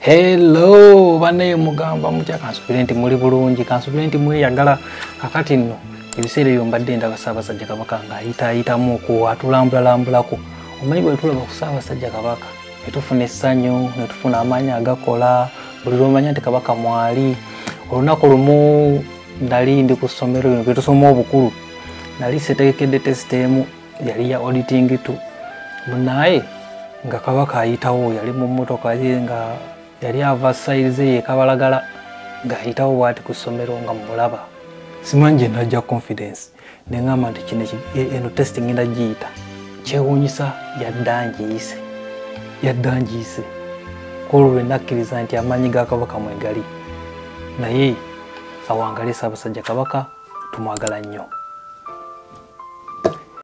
Hello, bane mugamba mutya kansubire nti muli bulungi, kansubire nti mweyagala. Kakati nno ebiseera ebyo mbadde ndaba Ssaabasajja Kabaka ng'ayitaayitamu atulambulako. Omanyi bwe tulaba ku Ssaabasajja Kabaka ne tufuna essanyu, ne tufuna amaanyi agakola, buli lw'omanya nti Kabaka mwali. Olunaku lumu nali ndi ku ssomero lino kwe tusoma obukulu, nali setegekedde tesiteemu yali ya auditing tu, naye nga Kabaka ayitawo, yali mu mmotoka ye nga yali ava sayize ye Kabalagala ng'ayitawo bw'ati ku ssomero nga mmulaba. Simanyi gye najja confidence ne ngamba nti kino eno testing ngenda giyita. Kyewuunyisa yaddangiise. Olwo lwe nakkiriza nti amaanyi ga Kabaka mwegali, naye awangale Ssaabasajja Kabaka tumwagala nnyo.